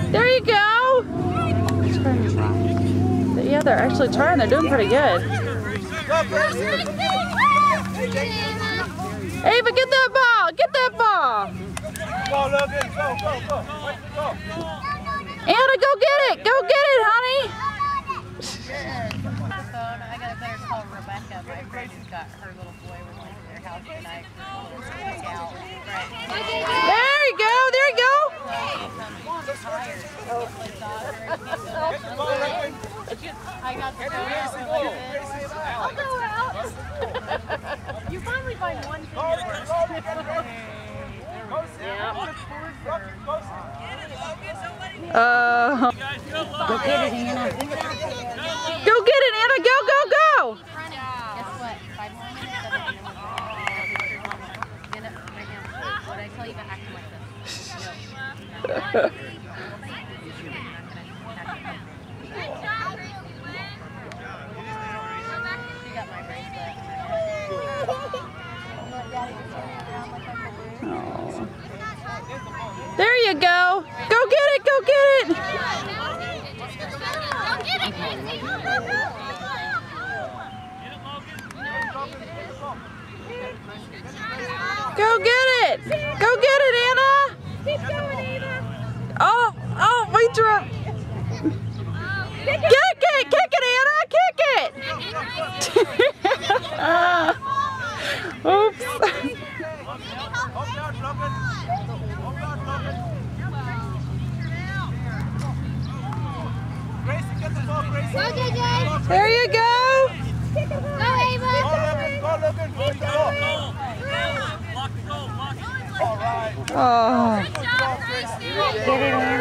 There you go. Yeah, they're actually trying. They're doing pretty good. Ava, get that ball. Get that ball. Anna, go get it. Go get it, honey. I got a better call Rebecca, my friend who's got her little boy with me in their house tonight. There you go. There you go. I got to go out for a little bit. I'll go out. You finally find one thing that works. Go get it, Anna. Go get it, Anna. Go, go, go. Guess what? 5 more minutes. Get it right now. What I tell you to act like this. There you go. Go get it. Go get it. Go get it. Go get it, Anna. Keep going, Ava. Oh, we dropped. Kick it. Kick it, Anna. Kick it. Oops. There you go. Go, Ava. Oh. Get it, Anna.